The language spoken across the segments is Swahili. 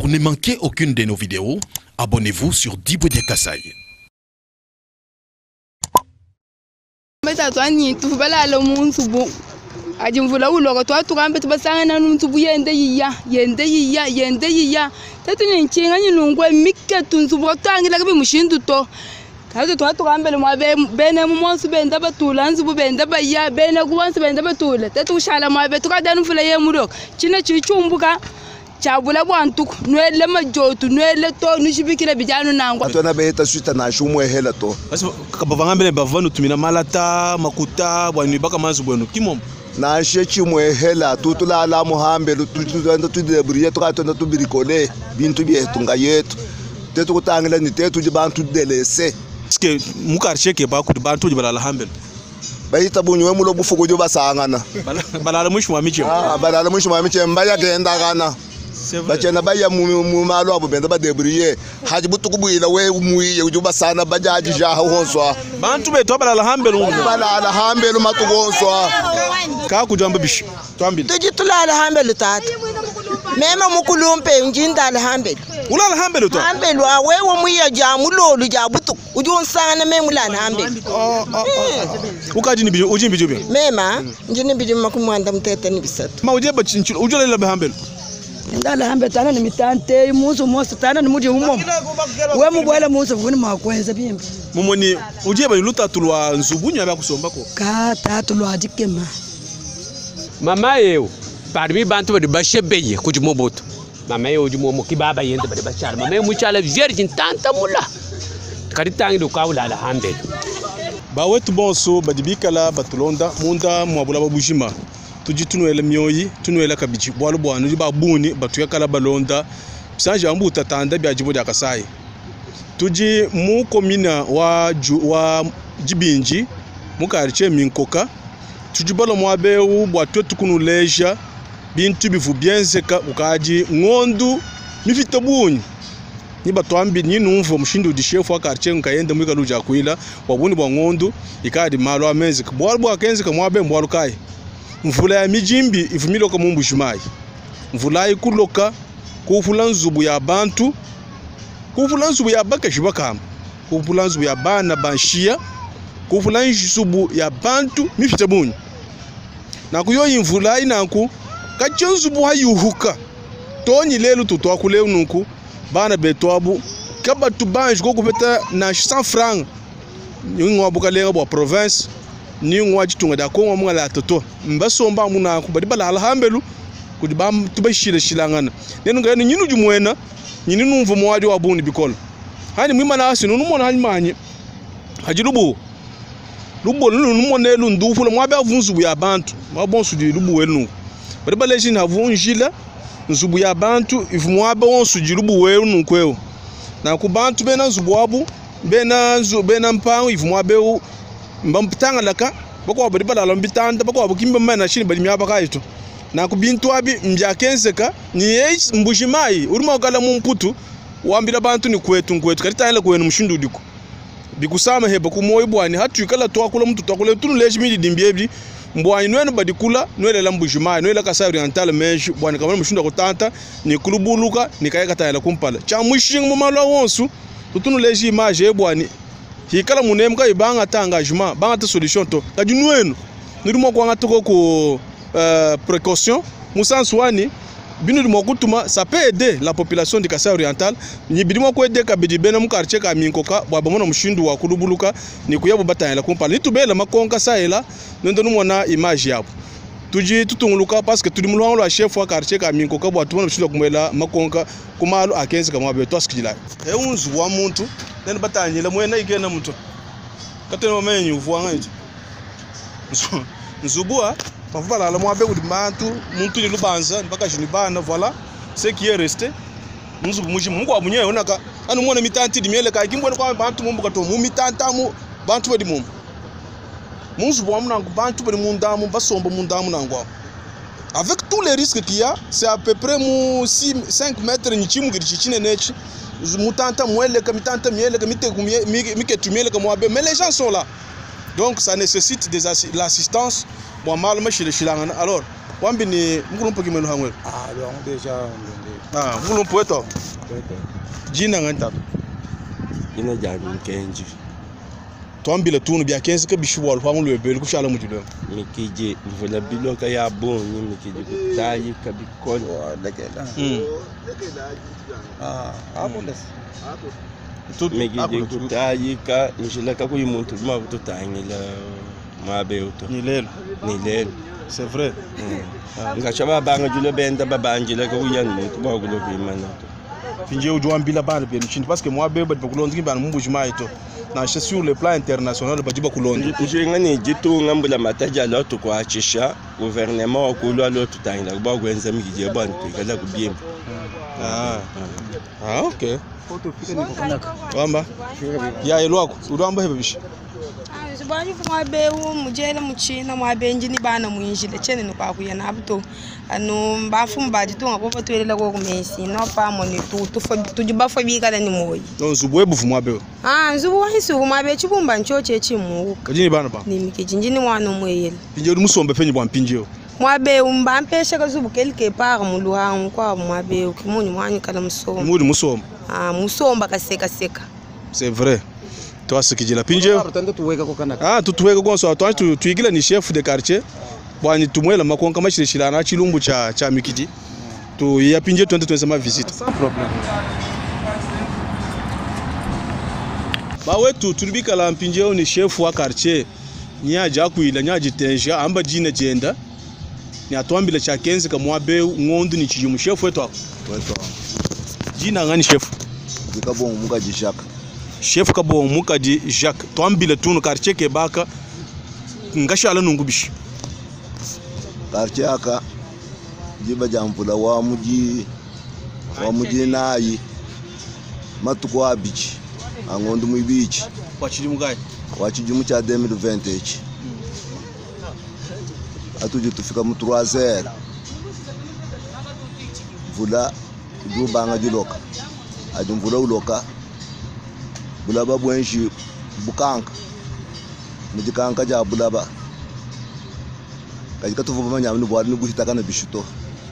Pour ne manquer aucune de nos vidéos, abonnez-vous sur Diboudia Kasai. Ajimvula uloga twa tukambe tubasanga na ntubu yende yiya tatu nyinchinga nyilungwe mikke tunzubu twangira kabi mushindu to kazo twa tukambe mwa bene mu monsu benda batula nzubu benda baya bene kuwansu benda batula tatu shala mwa be tukada nfula ye mudoka china chichumbuka chabula bwantu nwele majotu nwele to nushibikira bijano nangwa atona beheta suita na shumwe hela to basi kabavanga mbele bavanu tumina malata makuta bwani baka manzu bwenu kimom na shechi mwe hela tutula la muhambe tutunda tudebriye tukatona tubirikole bintu byetu ngayetu tetu kutangila ni tetu jibantu delese ske mukarcheke ba ku bantu jibala hambe bayita bunyu we mulo bufugo jo basangana balala mushwa miche balala mushwa miche mbaya genda kana bachena baya mu malo abo benda badebriye haji butukubuyila we muyiye ujuba sana bajaji jaha honswa bantu beto balala hambelu balala hambelu matugonswa ka kujamba bishi twambili tujitulala hambelu tata mema mukulumpe njinda la hambelu ulala hambelu to hambelu awewe muyiye jamu lolu jabutu ujunsana memula hambelu ukaji ni biju ujimbi jubi mema njini biju makumwanda mtete ni bisatu ma ujeba chinchilo ujolela be hambelu ndala hambe tana ni mitante muso moso tana ni mudi umom we mubwela muso vuni makwenza bimbi mumoni ujeba luta tulwa nzubunyu aba kusomba ko ka tatulwa dikema mama yeu parmi bantu de bashebeye kujimoboto mama yeu jumo kibaba yende bade bachara mama yeu muchala virgin tanta mula karitangi do kawla la hambe ba wetu bonso badibikala batulonda munda mwabula babujima tuji tunuele myoyi tunuele kabichi bwalu bwanu ba buni batuya kala balonda bisanje ambu tatanda bya jibo ya Kasai tuji mu komina wa jibinji mu karche minkoka tuji balo mwabewu bwatu tukunuleja bintu bivu bienzeka ukaji ngondu mifita bunyi ni batwambi ni numvo mushindu di chef wa karche nkayenda mwika luja kuila wabuni bwa ngondu ikadi malo amezi bwalu bwa kenzi kamwabe mbwalu kai mvula ya mijimbi ifumilo kwa mumbu shumai mvula ikuloka kufula nzubu ya bantu kufula nzubu ya baka shibakam kufula nzubu ya bana banshia kufula nzubu ya bantu mifitabunyi na kuyo mvula inanku kacho nzubu hayuhuka tonyi lelu tutwa kuleu nuku bana betwabu kaba tubanji kokupeta na 100 francs nyingwa bukalenga bwa province ni ngwa chitunga da ko ngwa la toto mbasomba muna ku badi bala alhambelu ku di bam tubashira shilangana nenu ga ni nyinu jumwena nyinu numvu mwadi wa buni bikol hani mwima na asinu numona hani manye hajilubu lubo numone lu ndufu mwabe avunzu ya bantu mabonsu di lubu wenu badi bala jina avunjila nzubu ya bantu ifu mwabe wonsu di lubu wenu kweo na ku bantu bena nzubu abu bena mpango ifu mwabe mbampitanga laka bako bari bala lombitanda bako abukimba mana shini bari myaba kaito na kubintu abi mbyakenseka ni yeis mbushimai uruma kala mumputu wambira bantu ni kwetu karita ile kwenu mshindu diko bikusama heba kumoyi bwani hatu kala to akula mtu to akula tunu leji midi dimbiebi mbwani nwenu badikula nwele la mbushimai nwele Kasai Oriental mesh bwani kama mshindu kutanta ni kulubuluka ni kayeka tayala kumpala cha mushinga mu malo wonsu tunu leji image bwani hikala munemka ibanga ta engagement banga ta solution to kajunuenu nirimo kwanga toko ko précaution musanswani binu mo kutuma ça peut aider la population de Kasai Oriental ni bidimo ko aider ka bidi bena mu quartier ka minkoka bwa bomona mushindu wa kulubuluka ni kuyabo batayela kumpala litubela makonka saela nendo numona image yabo tuji tutunguluka parce que tudi mulwango la chef wa quartier ka minkoka bwa tumona mushindu kumela makonka kumalo akenzi kamwa beto askijila unzu wa muntu nene batanyela mwena ikena muntu katena mamenyu vuanga ito nzubua pavala la mwabe ku bantu muntu ni lubanza mpaka jini bana voilà ce qui est resté nzubu muji mungu abunye onaka anu mwana mitanti di miele ka kimbwe kwa bantu mumbu kato mu mitanta mu bantu badi mumbu munzubu amuna bantu badi mundamu basomba mundamu nangwa avec tous les risques qu'il y a c'est à peu près mu 5 mètres ni chimu girichine nechi mutanta mwele ka mitanta miele ka miketu miele ka mwabe mais les gens sont là donc ça nécessite l'assistance bon mal ma chile chilangana alors Wambi ni mkulumpo kimenu hangwe. Lo deja. Mkulumpo weto. Jina nganta. Ina jani kenji. Twambile tunu bya kenzi ka bishwal fa ngulu bele ku shala mujilo. Mikije mvula biloka ya boni mikije kutayi kabikoni lekela. Abondes. Mikije kutayi ka nishilaka ku yumuntu ma kututangila mabeuto. Ni lelo. C'est vrai. Ngachaba banga julo benda babanjila ka uyan muntu ba kulo bimana. Pinje ujwambila bana bien chini parce que moi beba bakulondi bana mbujima ito. Na sur le plan international bajiba kulondi. Ngani jitu ngambula mataja lotu kwa achisha gouvernement okulo lotu tangila ba gwenza mikije bana tukala kubiyemba. Okay. Wamba. Ya elwako uramba hebe bishi. Bani fuma bewu mujela muchina mwabenji ni bana mwinjile chene no kwakuya nabuto anu bafu mbadi tunga ko fatwela ko kumesi no pa moni tujiba fobika ni moyi no zubwebu fuma bewu nzubu wahisu fuma be chibumba nchoche chimu kajini bana ba ni mikijinjini mwana mweyela pinje musombe penye bwa mpinje mwabewu mbampesha kazubu kelike para muluha kwa mwabewu kimunyu mwanyu kala musomba muri musomba musomba kaseka c'est vrai. Toi ce qui dit la pinje tutuweka kwa so toi tuigila ni chef de quartier bwani tumwela makonka mashirishila na chilumbu cha mikiti tu ya pinje 2020 ma visite sans problème ba wetu tulibika la pinje ni chef wa quartier nyaja kuila nyaji tenja amba jina jenda ni atwambile cha kenzi kamwa be ngondu ni chijumu chef wetu jina ngani chef dikabon muka jishaka chef kabo mukadi Jacques twambile tunu quartier ke baka ngashala nungubishi quartier aka jiba jampula wa muji nayi matuko abichi angondo mu bichi wachijumu cha 2020 atuje tufika mu 3h vula dubanga jiloka ajumvula uloka bulaba bwenshi bukanka mujikanka ja bulaba kajika tuvuba manyamni bwari ni guhita kana bishuto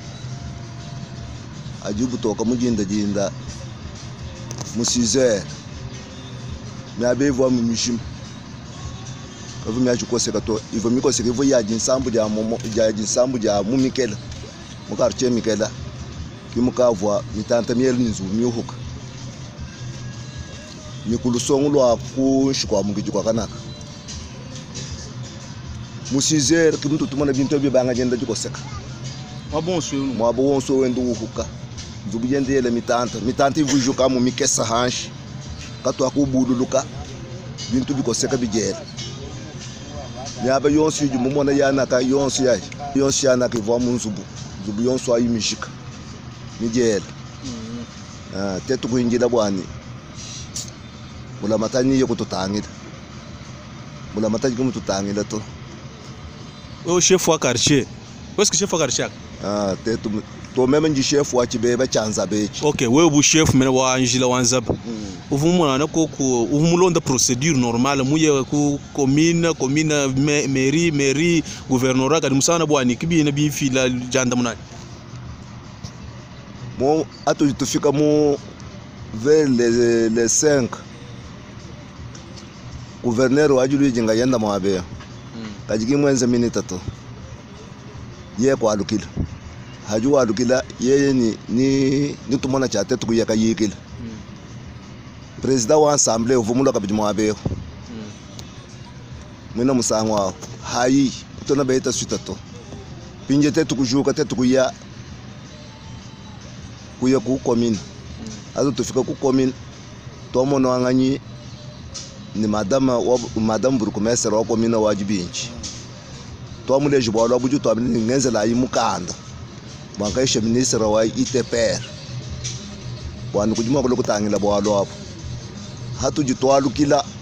ajubu toka mujinda musize myabevu mu mishim kavu myachukoseka to ivo mikoseka ivo ya jinsambu ja mumikela mukarche mikela kimukavwa mitanta mielu ninzu miuhuka mikulusongo lwa kushikwa mugiji kwa kanaka musizer kimuntu tumana bintu bibanga jenda jikoseka mwabonso wendo uhuka nzubujende yele mitanta ivujuka mu mikesa hanshi katwa kubululuka bintu bikoseka bijela nyaba yonsi jumumona yanaka yonsi yanaka ivo mu nzubu yonso ayimishika mijela tetu kuinjira bwani mula matani yo kututangila mula matani ko mututangila to chef wa quartier parce que chef wa quartier tetu to même nji chef wa chibeba chanza bechi okay wewe bu chef mena wa anjila wanzab uvumuna na ko ku uvumulonda procédure normale muye ku commune mairie gouvernorat kadi musana bwani kibi na bi fila janda munani mo atu tufika mu vers les 5 gouverneur wajulu jinga yenda mwabe kajiki mwenza minita to ye kwa alukila haju alukila yeye ni tumona cha tetu kuyaka yikila president wa assemblée uvumula kabidi mwabe mwina musangwa hayi tona beta suita to pinje tetu kujuka tetu kuya ku commune azo tufika ku commune tomono anganyi ni madame burgomestre wa commune wajibinchi tomule jibolo buju to abini ngenzela yimukanda bankaisha ministre wa ITPR wanu kujuma ko lokutangila bwalo hapo hatujitwalukila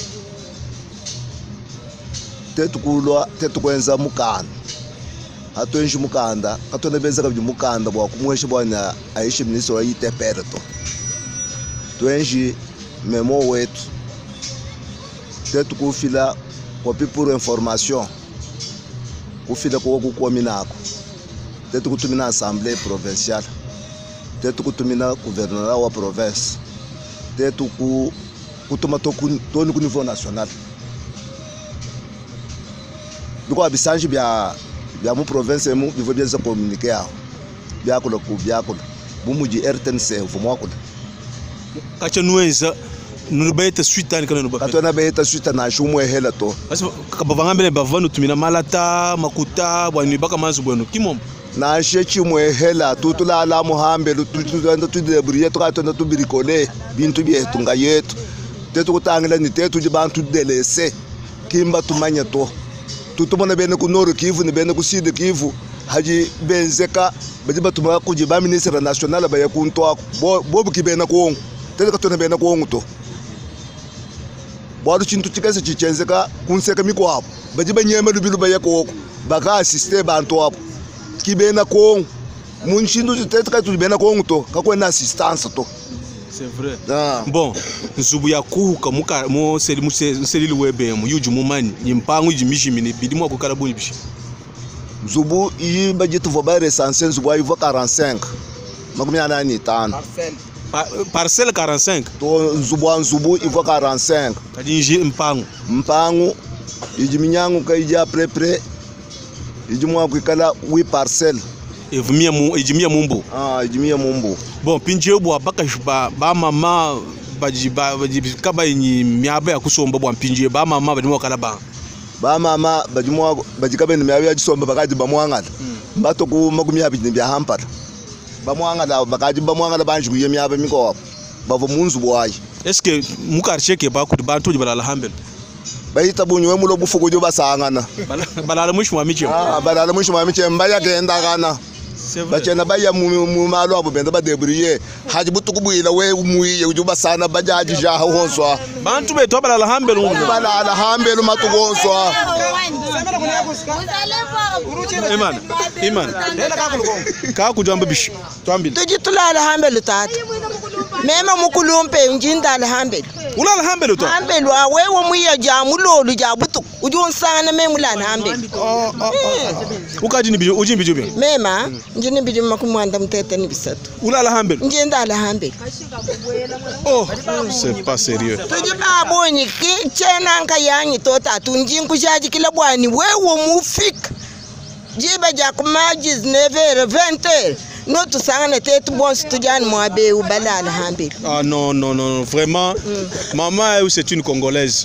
tetu kwenza mukanda hatuenshi mukanda katone benza kabji mukanda bwa kumwesha bwana aisha ministre wa ITPR to tuenshi memo wetu tetu kufila kopi pour information kufila ko kukominako tetu kutumina assemblée provinciale tetu kutumina gouverneur wa province tetu kutuma toni ku niveau national biko abisanji bya mu province mu bivo bya communiquer aho byakula ku byakula bumuji RTNC vumo akula kacha nuweza nurubeta suita ni kana nubaka katona beta suita na shumwe hela to basi kabavangambele bavanu tumina malata makuta bwani baka manzu bwenu kimom na shechi mwe hela tutula ala muhambe tutunda tudebriye tukatona tubirikole bintu byetu nga yetu tetu kutangela ni tetu jibantu delese kimba tumanya to tutumona bene ku Nord Kivu ni bene ku Sud Kivu haji benzeka bajiba tumaka kujiba ministre national ba yakunto bobu kibena ko tetu katona bene ko to bwadu chintu chikese chichenzeka kunseka mikwapo bajiba nyema lubilu ba yakoko baka assiste bantu apo kibena ko munshindu tetu katubena ko to kakwena assistance to. C'est vrai. Ah. Bon, nzubu ya kuhuka muka mo selili webe mu yuju mumani yimpangu yimishimini bidimo akukala boni bishi. Nzubu yi bajitu voba recense nzubu ayi 45. Makumi anani tano. Parcelle 45. To nzubu ivo 45. Kadi nji mpangu yijiminyangu kaija prepre yijimwa kwikala 8 parcelle. Ejimia mumbo. Ah, ejimia mumbo. Bon, pinje bwa baka ba mama bajiba kaba yin miaba ya kusomba bwa pinje ba mama badimo kala ba. Ba mama badimo bajikabe ni miaba ya kusomba bakaji ba mwangala. Mbato ku magumi abidi bya hampara. Ba mwangala bakaji ba mwangala banju ye miaba miko. Bavo munzu bwayi. Est-ce que mukarche ke ba ku bantu balala hambel? Bayita bunywe mulo bufuko jo basangana. Balala mushwa miche. Ah, balala mushwa miche mbaya genda kana. Bachena baya mu malo abo benda ba debriye haji butukubuyila we umuye ujuba sana bajaji ja honswa bantu beto balala hambelu balala hambelu matugonswa Iman ka kujamba bishi twambile tujitulala hambelu tata mema mukulumpe njinda la hambelu ulala hambelu to hambelu awe wo muye ja mulolu ja butuk ujun sana memula hambelu ukaji ni bijo ujimbi jobi mema njini bidi makumwanda mtete ni bisatu ulala hambelu njinda la hambelu oh c'est pas sérieux tujiba bonyi ki chena nka yanyi tota tunjinku jaji kila bwani wewo mufika jiba ja kumaji 9h20 no tusangana tetu bonsi tujani mwabe ubalala hambelu. Ah non vraiment maman c'est une congolaise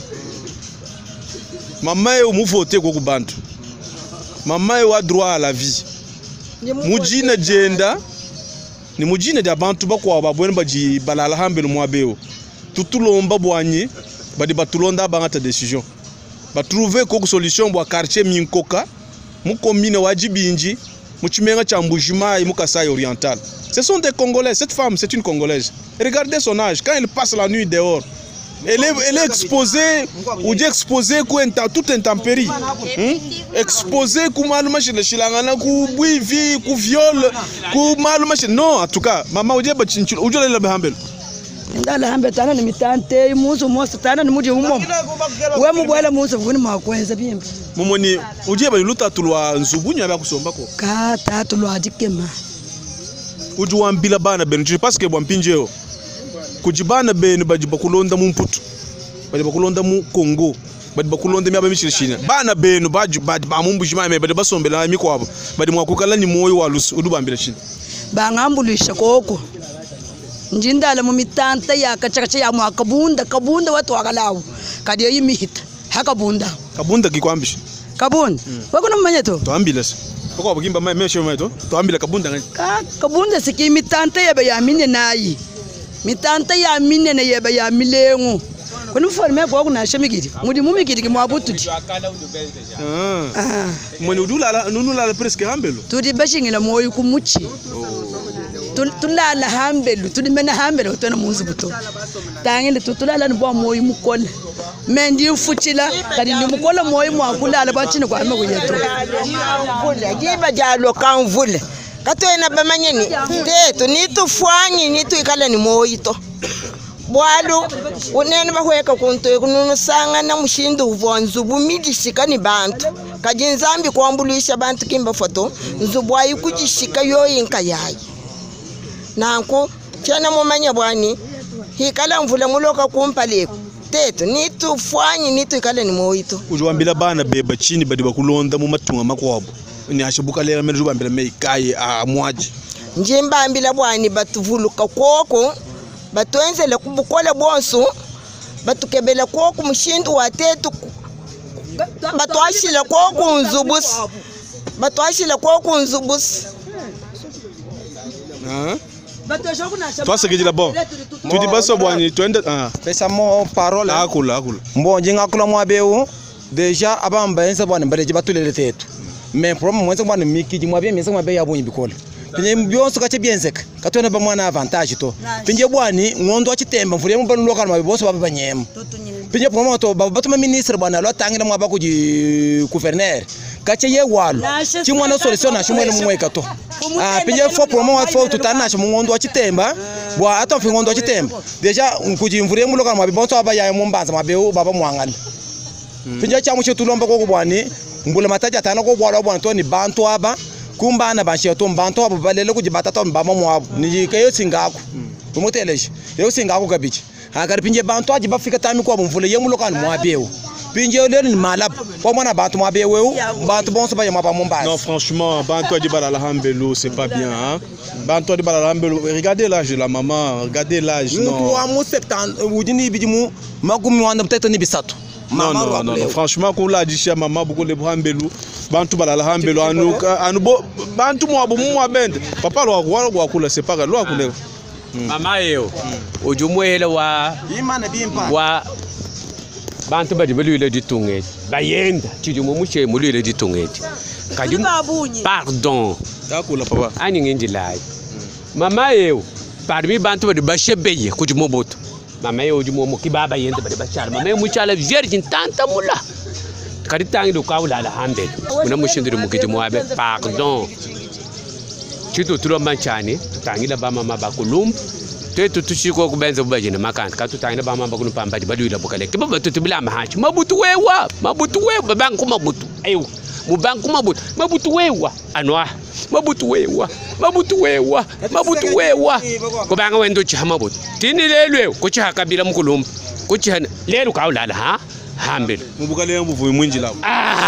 maman est mu voter ko kubantu maman est a droit à la vie mujina jenda ni mujina da bantu bakwa babwene baji balala hambelu mwabeo tutulomba bwanyi badi batulonda bangata décision ba trouver ko solution bwa quartier minkoka mu commune wajibinji mu chimenga cha Mbujima et mu Kasai oriental. Ce sont des Congolais. Cette femme c'est une Congolaise. Regardez son âge quand elle passe la nuit dehors. Elle est exposée ou exposée toute intempérie. Exposée ku maluma shilangana ku buivi ku viol ku maluma non en tout cas mama uje ba chinchilo uje la behambelo ndala hambe tana ni mitante muzo mosa tana ni muje umom we mubwela muzo vuni makwenza bimbi mumoni uje ba luta tulwa nzubunya ba kusomba ko ka tatu lwa dikema uju wambila bana benu parce que bwampinjeo kujibana benu bajiba kulonda mu mputu bajiba kulonda mu Congo bajiba kulonda myaba mishishina bana benu bajiba Mbujima me bajiba sombela mikwabo badi mwakukala ni moyo walusu udubambira shina bangambulisha koko njindala mu mitanta ya kachakacha ya kabunda watu wakalawo kadiyo yimihita kabunda kikwambisha kabunda wakuna mmanyeto tuambile bako bagimba meshe mweto tuambile kabunda ngani kabunda siki mitanta ya mine nayi mitanta ya mine na ya milengu kuni forme kwa kuna shemigiri mudi mumigiri kimwabutudi mwani udula nunula presque hambelo tudi bashingina moyo kumuchi tulala hambelu tudimena hambelu tona munzu buto tangile tulala ni bwa moyo mukole mendi mfuchila kadi ni mukola moyo mwakulala bachini kwa ame kuyeto vule jiba jalo kanvule katwena bamanyeni tetu nitufwanyi nitu ikala ni moyo to bwalo unene bahweka kunto kunusanga na mushindu uvonzu bumijishika ni bantu kajinzambi kwambulisha bantu kimba foto nzubwayi kujishika yo inka yayi nanko chana mumanya bwani hikala mvula muloka kumpale tetu nitu fwanyi nitu ikale ni moito ujwambila bana beba chini badi bakulonda mu matunga makwabo ni ashabuka lera mene jubambila meikaye amwaji njimba ambila bwani batuvuluka koko batwenzele kubukola bonso batukebela koko mushindu wa tetu batwashila koko nzubus toi c'est que dit là-bas tu dis pas ça bwani tu ende pesa mo parole akula mbonje ngakula mwabeu deja abamba ense bwana mbele jibatulele tetu mais problem mwenze bwana mikiji mwabie mwenze mwabe yabonyi bikola pinye byonso kache byenzeka katona ba mwana avantage to pinye bwani ngondo achitemba mvule mu banu lokal mabiboso baba banyema pinye promoto baba batuma ministre bwana lo tangira mwaba ku gouverneur kache ye walo chimwana solution na chimwana mumweka to pinye fo promo fo tutana cha ngondo achitemba bwa ata mfi ngondo achitemba deja kuji mvule mu lokal mabiboso baba ya mumbanza mabeu baba mwangala pinye chamu chetulomba ko bwani mbule mataja tana ko bwalo bwana to ni bantu aba kumbana bashe to mbanto abo balele kujibata to mbama mwabo ni kayo singako umuteleje yo singako kabichi hakari pinje bantu aji bafika tami ko mvule yemulokani mwabeu pinje lelo ni malab kwa mwana bantu mwabeu bantu bonso baye mwaba mombasa. Non franchement bantu aji bala hambelo c'est pas bien hein. Bantu aji bala hambelo regardez l'âge de la maman, regardez l'âge non. Nous amu 70 ujini bijimu magumi wanda peut-être ni bisatu. Non, franchement, qu'on l'a dit chez maman, beaucoup de hambelu, bantu bala hambelu, bantu moi bende, papa lo kula c'est pas lo kula. Mama yo, ujumwele wa bantu badi belu di tungeti, bayenda, chijumu muche mulu di tungeti. Kajum pardon. Takula papa. Ani ngendi lai. Mama yo, parmi bantu badi bashebeye kujumu boto. Mama yo jumo kibaba yende bade bachara mama yo muchala virgin tanta mula kadi tangi do kawla la hambe muna mushindiri mukiti mwabe pardon chito tulo manchani tangi la bama maba kulum tetu tushiko kubenza bubajene makanta katu tangi la bama maba kulum pambaji badu ila bukale kibaba tutubila mahachi mabutu wewa babanku mabutu ayo mubanku mabutu wewa anwa mabutu wewa kubanga wendo chiha mabutu tini lelwe kuchiha kabila mkulumba kuchiha lelu kaulala ha hambele mubukale mbuvu mwinji lao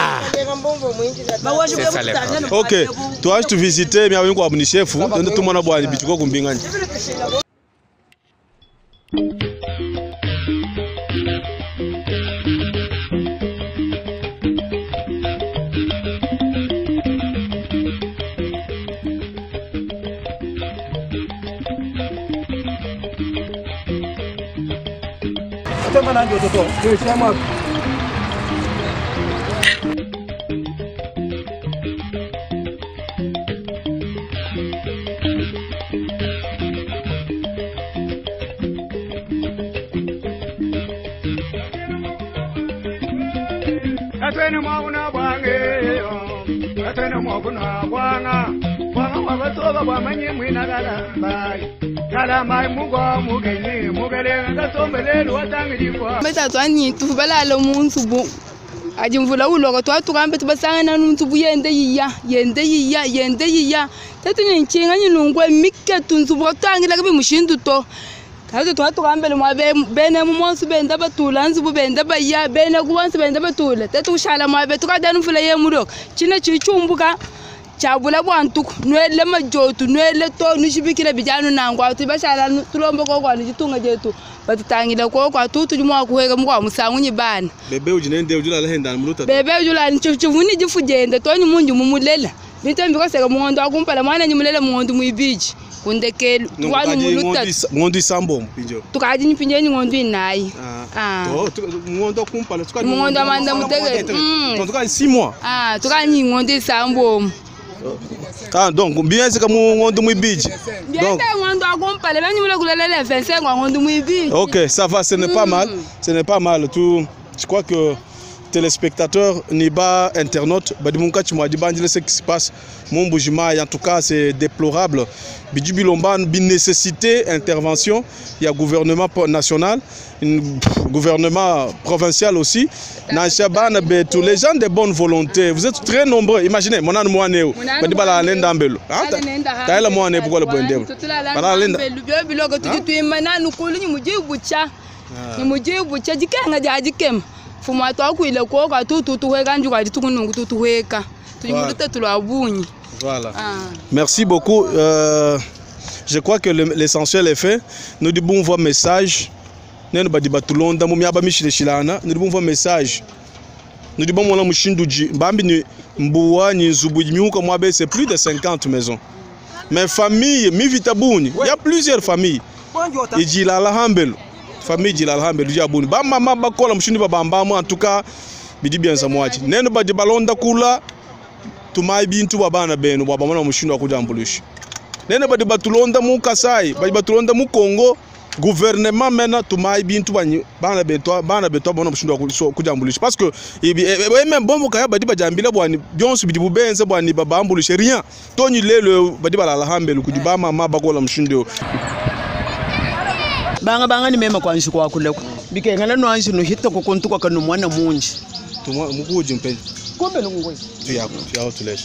OK toi tu visiter mia wengo abuni chefu ndo tumona bwani bichuko kumbinganya Mana ndio toto sema atene mwana bwange atene mwana bwana wabatoba bwamanye mwinagala bai kala mai mugo mugenye mugele ngatombelelo watangirikwa betatu ani tubalalo munsubu ajimvula uloko twatukambe tubasangana nunsubu yende yiya tatu nyinchinga nyinungwe miketu nsubu twangira kabi mushindu to kazo twatukambe mwabe bene mumonsu benda batula nsubu benda baya bene kuwansu benda batula tatu ushala mwabe tukadanu fula yemuloka chine chichumbuka chabula bwantuku nwele majotu nwele to nushibikira bijanu nangwa tibashala tulombo ko kwa nitunga jetu batutangila ko kwa tutu jumwa kuheka mwa musangu nyibana bebe ujinende ujula la henda muluta bebe ujula nchivuni jifujende to ni munju mumulela bitembi ko seka muhondo akumpala mwana nyimulela muhondo muibiji kundekelu twanu muluta ngondo isambo mpinjo tukaji nyipinje ni ngondo inayi to ngondo kumpala tukani ngondo amanda mutege tukani 6 mois tukani ngondo isambo donc bien c'est comme ngondo muibiji donc ngondo akompale banyumule kulelele 25 ngondo muibiji OK ça va ce n'est pas mal tu je crois que téléspectateurs, ni bas internautes, Badimunka Chimwadibandile, ce qui se passe, mon bougima, en tout cas, c'est déplorable. Bidjubi Lomban, bi nécessité intervention, il y a gouvernement national, gouvernement provincial aussi. Nanshaban, tous les gens de bonne volonté, vous êtes très nombreux. Imaginez, mon an moaneo, Badibala Lendambelo. Taïla moane, pourquoi le bondem? Voilà. Merci beaucoup. Je crois que l'essentiel est fait. Nous devons voir message. Nous devons voir message. Nous devons voir c'est plus de 50 maisons. Mais famille, il y a plusieurs familles. Il dit la hambel. Famille dit la hambel. En tout cas, il dit bien ça. Nous devons tumai bintu babana benu babamana mushindo akujambulisha nene badi batulonda mu Kasai badi batulonda mu Congo gouvernement mena tumai bintu bana beto bana mushindo akujambulisha parce que même bombo kaya badi bajambila bwani byonso bidi bubenze bwani babambulisha rien toni lelo badi balala hambelu kudibama mabakola mushindo banga ni mema kwanshi kwa kuleko bikengana no anshi no hita ko kontu kwa kanu mwana munji tuma mukuji mpenzi kombe lungu tu yako tulesh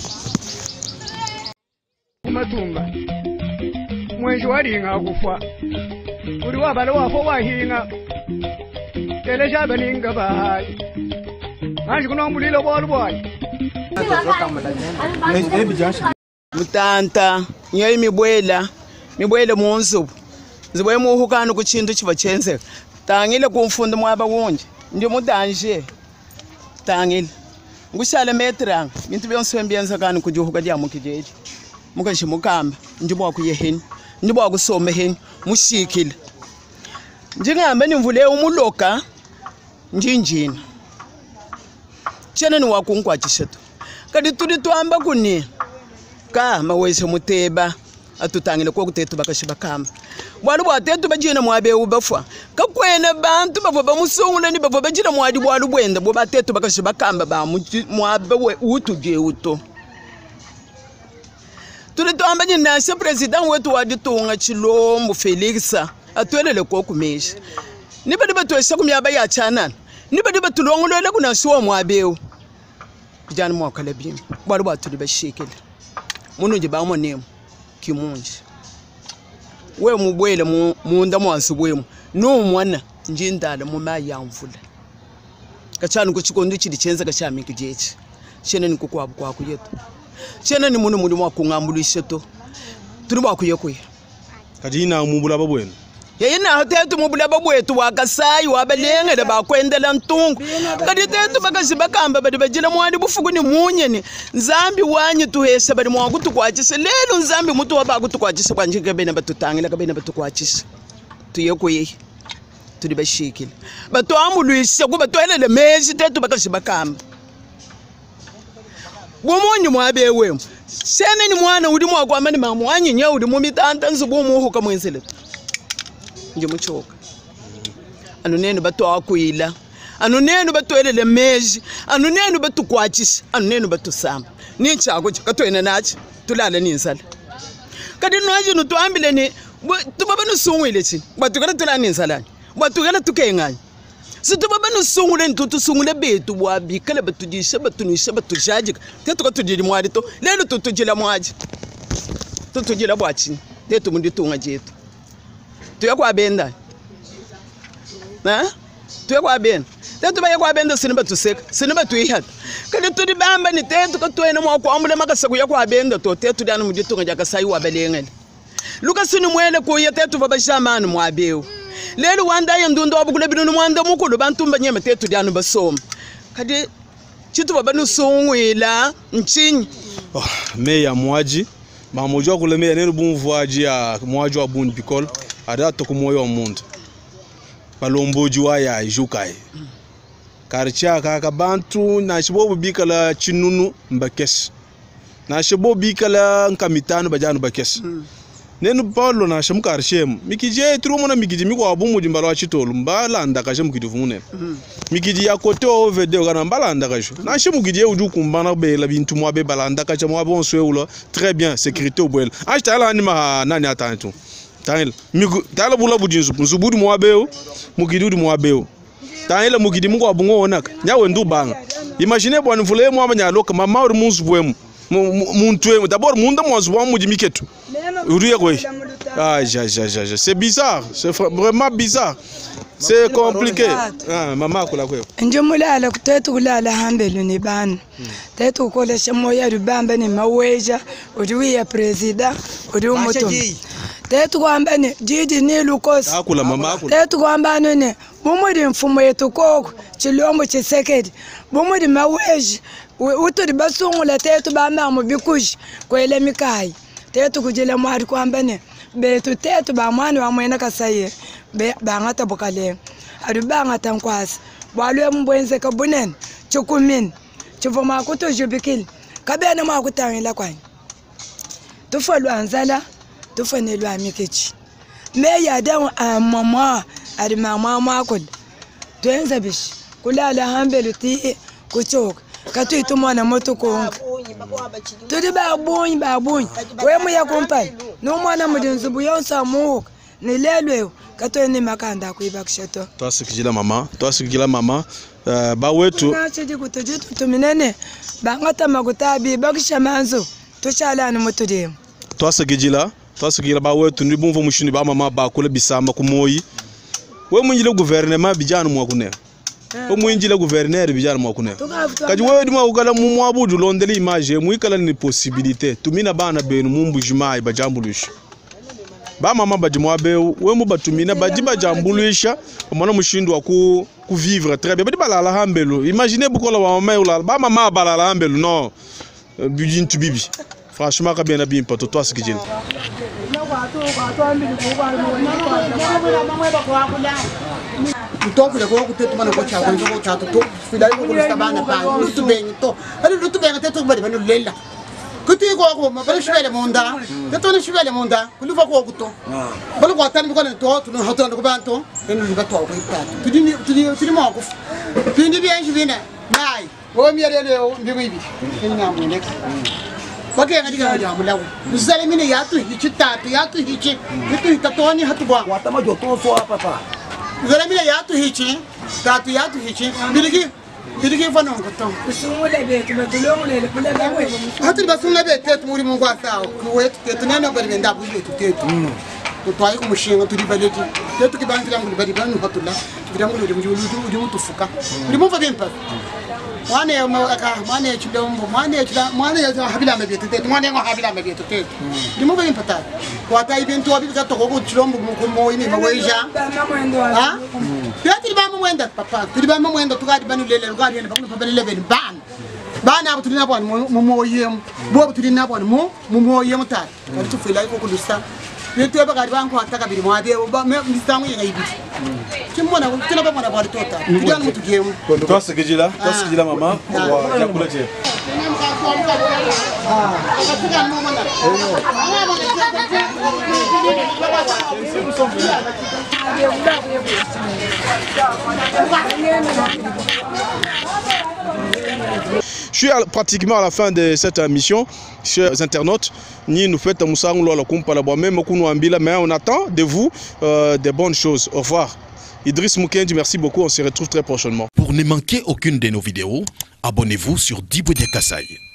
kumatumba mwenji walinga kufa uri wabala wafo wahinga telesha baninga bahayi manji kunombulilo bolu boy mutanta nyoyi mibwela munzu ziboye muhukana ku kintu kibachenze tangile kumfunda mwaba wonje ndi mudanje tangile ngushala metrang bintu byonse mbiyenza kana kujuhuka lya mukijeje mukaje mukamba ndibwa kuyeheni ndibwa kusoma heni mushikile njingambe nimvule umuloka njinjina chena ni wakunkwatshiseto kadi tudi twamba kuni kama wese muteba atutangile ko kutetu bakashiba kamba bwalu bwatetu bajina mwabe ubafwa kakwena bantu bavo bamusungula ni bavo bajina mwadi bwalu bwenda bo batetu bakashiba kamba ba mwabe we utuje uto tuli twamba ni nasa president wetu wadi tunga Chilombo Felix atwelele ko kumesha ni badi batwesha kumyaba ya chanana ni badi batulongolele kuna shuwa mwabe bijana mwakale bimi bwalu bwatuli bashikile munuje ba monemo kimunji we mubwele munda mwansi wemu no mwana njindala muma yamvula kachani kuchikondo chili chenza kachamiki jechi chene ni kukwabu kwaku yetu chene ni muno muri mwakungambulisha to turi bwakuye kadina mubula babwenu yeyina hatetu mubula babwetu wakasayi wabalengele bakwendela ntungu kadi tetu bakashibakamba badi bajina mwadi bufugu ni munyeni nzambi wanyi tuhesha badi mwakutu kwachise lelo nzambi mutu wabakutu kwachise kwanjike bena batutangila kabena batukwachise tuyekoye tuli bashikile batu amuluisha kuba twelele meji tetu bakashibakamba gumunyi mwabe wemu sene ni mwana udi mwakwamba ni mamu wanyi nye udi mumitanta nzubu muhuka mwenzele nje muchoka anu nenu batu akuila anu nenu batu elele meji anu nenu batu kwachisa anu nenu batu samba ni chako katwena nachi tulala ni nsala kadi nwaji nutuambile ni tubaba nusungwile chi batukala tulala ni nsala batukala tukenganya situbaba nusungule ntutu sungule betu bwabikala batujisha batunisha batujajika tetu katujili mwadi to lelo tutujila mwaji tutujila bwachi tetu mundi tunga jetu tuya kwa benda na tuya kwa benda tetu baye kwa benda sinaba tuseka sinaba tuihata kali tudi bamba ni tetu katwena mwa kwa ambule makasaku ya kwa benda to tetu dana mundi tunga jaka sayi wa belengele luka sinu mwele ko ya tetu baba shamani mwabeu lelo wanda yandunda wabukule binu mwanda mukulu bantumba nyeme tetu dana basoma kadi chitu baba nusungwila nchinyi meya mwaji mamojwa kule meya nenu bumvuaji ya mwaji wa bundi bikol ada to kumoyo wa mundu balomboji wa ya jukai karcha ka bantu na shibo bikala chinunu mbakes na shibo bikala nkamitano bajanu bakes nenu paulo na shamu karshem mikije turu mona mikije miko abumu jimbalo achitolo mbala ndaka shamu kiduvune mikije ya kote ovede kana mbala ndaka sho na shamu kije uju kumbana bela bintu mwa be balanda ka chamwa bon sweulo très bien sécurité obwel achita ala ni ma nani atantu tanel migu tala bula bujinzu nzubudu mwa beo mukidudu mwa beo tanela mukidi mungu abungo onaka nyawe ndu banga imagine bwana mvule mwa manyaloka mama uri munzu bwemu muntu d'abord munda mwazu wa muji miketu uriye kwe c'est bizarre, c'est vraiment bizarre, c'est compliqué. Maman kula kwe njumulala kutetu kulala hambelu ni bana tetu kola shamoya rubamba ni maweja uri ya president uri umuto tetu kwamba ni jiji ni lukosi akula mama akula tetu kwamba ne bumuri mfumo yetu koko chilombo chisekedi bumuri maweji uturi basungula tetu bama mu bikushi kwele mikai tetu kujile mwari kwamba ne betu tetu ba mwana wa mwena kasaye be bangata bokale arubanga tankwasi balwe mbwenze kabunen chukumin chuvoma kuto jubikil kabene mwa kutangila kwani tufolwa anzala tufonelwa mikechi me yada mama ari mama makul twenza bishi kulala hambelu ti kuchoka katu itumana moto konga tudi babunyi we muya kompani no mwana mudinzubu yonsa muka nilelwe katu ni makanda kuibakishato twasikijila mama ba wetu nachidi kutujitu tuminene bangata magutabi bakisha manzo tushala ni mutudi twasikijila ba wetu ndi bumva mushini ba mama ba kula bisama kumoyi we munjile gouvernement bijana mwakune o mwinjile gouverneur bijana mwakune kaji we dima ukala mumwabudu londeli image muikala ni possibilité tumina bana benu mumbujima ibajambulisha ba mama bajimwa be we mu batumina bajiba jambulisha omona mushindu wa ku vivre très bien badi balala hambelu imaginez bukola wa mama ulala ba mama balala hambelu non bijintu bibi franchement ka bien bien poto toi sikijil mtokule kwa kutetu mana kwa chago njo cha to fidai ko kulista bana pa lutu bengi to ali lutu bengi tetu bari banu lela kuti ko mabari shwele monda tetu ni shwele monda kulufa ko kuto bali ko tan ko to tu no hoto ko banto enu luga to ko ita tudi mo ko tudi bi anji bina nai wo mi yare o ndi bibi ina mo nek bake ngadi ga ja mulawo uzale mine yatu hichi tatu yatu hichi itu tatoni hatu bwa watama joto so papa uzale mine yatu hichi tatu yatu hichi biligi fano ngoto kusumule betu batulongule kule bawe hatu basumule betu muri mungu asao kuwetu tetu neno bari benda buye tetu tutwaye ku mushinga turi baleti tetu kibandira nguli bari banu hatula kiramuli uri mutufuka uri mumva bempa mwane mwane chilombo mwane habila mabetu tetu mwane ngo habila mabetu tetu uri mumva bempa kwata ibintu abika to ko chilombo mukomo imi maweja ha tiri ba mwenda papa tiri ba mwenda tukadi banu lele tukadi ne bakunu pabele lebe bana abo tulina bwana mumoyem bo tulina bwana mumoyem ta kali tufila ko kulusta yetu ba kadi banko ataka biri mwade ba mistangu yenga ibi kimona tuna ba mwana bwana tota tujana mutu gemu twasikijila mama wa chakula je Je suis pratiquement à la fin de cette émission, chers internautes. Nous faites mais on attend de vous des bonnes choses. Au revoir. Idriss Mukendi, merci beaucoup. On se retrouve très prochainement. Pour ne manquer aucune de nos vidéos, abonnez-vous sur Diboudia Kasai.